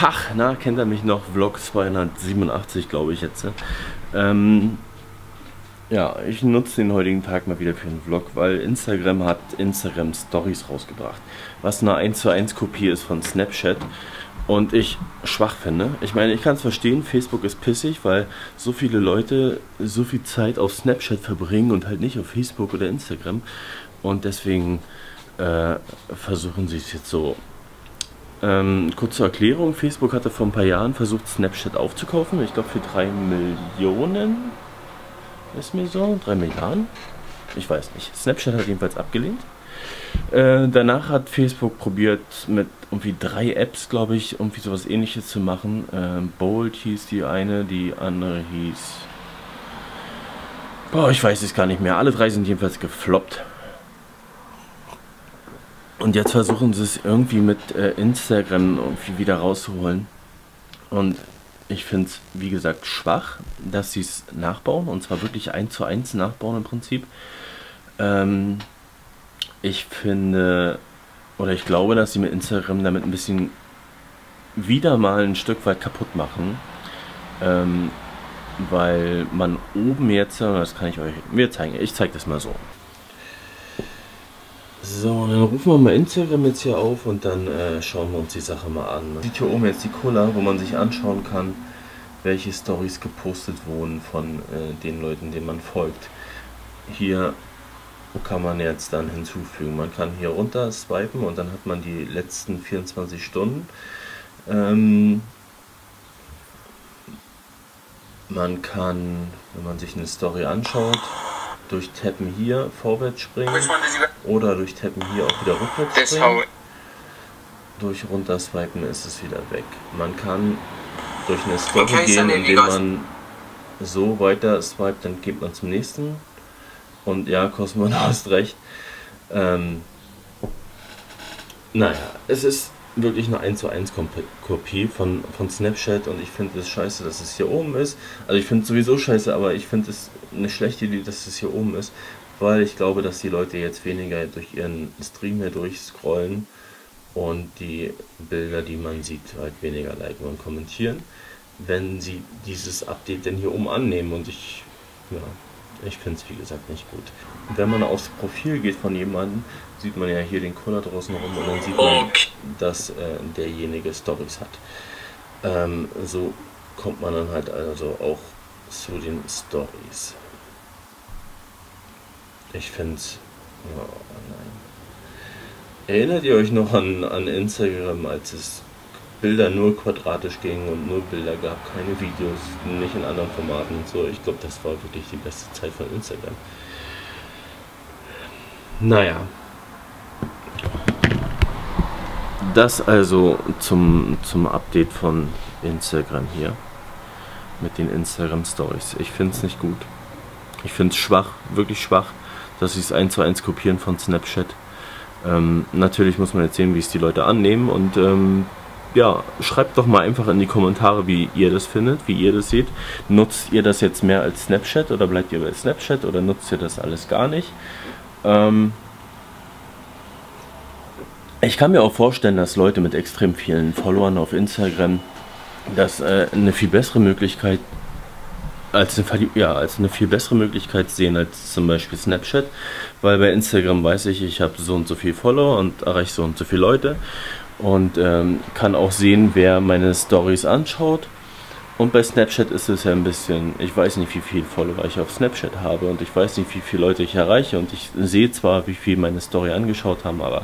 Tag, na, kennt er mich noch? Vlog 287, glaube ich jetzt. Ja, ich nutze den heutigen Tag mal wieder für einen Vlog, weil Instagram hat Instagram Stories rausgebracht, was eine 1:1 Kopie ist von Snapchat und ich schwach finde. Ich meine, ich kann es verstehen, Facebook ist pissig, weil so viele Leute so viel Zeit auf Snapchat verbringen und halt nicht auf Facebook oder Instagram und deswegen versuchen sie es jetzt so. Kurze Erklärung, Facebook hatte vor ein paar Jahren versucht Snapchat aufzukaufen, ich glaube für 3 Millionen, ist mir so, 3 Milliarden? Ich weiß nicht. Snapchat hat jedenfalls abgelehnt. Danach hat Facebook probiert mit irgendwie 3 Apps, glaube ich, irgendwie sowas ähnliches zu machen. Bold hieß die eine, die andere hieß... Boah, ich weiß es gar nicht mehr. Alle 3 sind jedenfalls gefloppt. Und jetzt versuchen sie es irgendwie mit Instagram irgendwie wieder rauszuholen. Und ich finde es, wie gesagt, schwach, dass sie es nachbauen. Und zwar wirklich 1:1 nachbauen im Prinzip. Ich finde, oder ich glaube, dass sie mit Instagram damit ein bisschen wieder mal ein Stück weit kaputt machen. Weil man oben jetzt, das kann ich euch zeigen, ich zeige das mal so. So, dann rufen wir mal Instagram jetzt hier auf und dann schauen wir uns die Sache mal an. Man sieht hier oben jetzt die Cola, wo man sich anschauen kann, welche Stories gepostet wurden von den Leuten, denen man folgt. Hier kann man jetzt dann hinzufügen. Man kann hier runter swipen und dann hat man die letzten 24 Stunden. Man kann, wenn man sich eine Story anschaut, durch Tappen hier vorwärts springen oder durch Tappen hier auch wieder rückwärts springen. Durch runterswipen ist es wieder weg. Man kann durch eine Story gehen, indem man so weiter swipet, dann geht man zum nächsten. Und ja, Cosmo, du hast recht. Naja, es ist wirklich eine 1:1 Kopie von Snapchat und ich finde es scheiße, dass es hier oben ist. Also ich finde es sowieso scheiße, aber ich finde es eine schlechte Idee, dass es hier oben ist, weil ich glaube, dass die Leute jetzt weniger durch ihren Stream hier durchscrollen und die Bilder, die man sieht, halt weniger liken und kommentieren, wenn sie dieses Update denn hier oben annehmen und ich finde es wie gesagt nicht gut. Wenn man aufs Profil geht von jemandem, sieht man ja hier den Cola draußen rum und dann sieht man, dass derjenige Stories hat. So kommt man dann halt also auch zu den Stories. Ich finde es... Oh nein. Erinnert ihr euch noch an Instagram, als es Bilder nur quadratisch gingen und nur Bilder gab, keine Videos, nicht in anderen Formaten und so? Ich glaube, das war wirklich die beste Zeit von Instagram. Naja. Das also zum Update von Instagram hier. Mit den Instagram Stories. Ich finde es nicht gut. Ich finde es schwach, wirklich schwach, dass sie es 1:1 kopieren von Snapchat. Natürlich muss man jetzt sehen, wie es die Leute annehmen und ja, schreibt doch mal einfach in die Kommentare, wie ihr das findet, wie ihr das seht. Nutzt ihr das jetzt mehr als Snapchat oder bleibt ihr bei Snapchat oder nutzt ihr das alles gar nicht? Ich kann mir auch vorstellen, dass Leute mit extrem vielen Followern auf Instagram das eine viel bessere Möglichkeit als eine viel bessere Möglichkeit sehen als zum Beispiel Snapchat, weil bei Instagram weiß ich habe so und so viel Follower und erreiche so und so viele Leute und kann auch sehen, wer meine Stories anschaut. Und bei Snapchat ist es ja ein bisschen, ich weiß nicht, wie viel Follower ich auf Snapchat habe und ich weiß nicht, wie viele Leute ich erreiche und ich sehe zwar, wie viel meine Story angeschaut haben, aber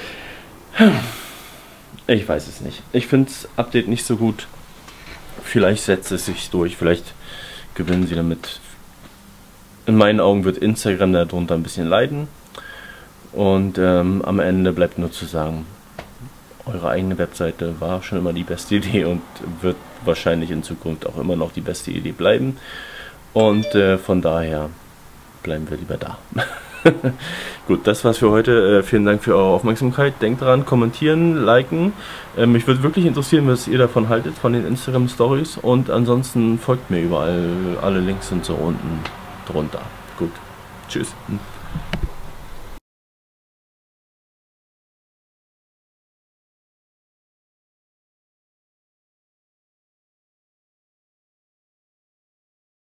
ich weiß es nicht. Ich finde das Update nicht so gut. Vielleicht setzt es sich durch, vielleicht gewinnen sie damit. In meinen Augen wird Instagram darunter ein bisschen leiden und am Ende bleibt nur zu sagen, eure eigene Webseite war schon immer die beste Idee und wird wahrscheinlich in Zukunft auch immer noch die beste Idee bleiben und von daher bleiben wir lieber da. Gut, das war's für heute. Vielen Dank für eure Aufmerksamkeit. Denkt dran, kommentieren, liken. Mich würde wirklich interessieren, was ihr davon haltet, von den Instagram Stories. Und ansonsten folgt mir überall. Alle Links sind so unten drunter. Gut, tschüss.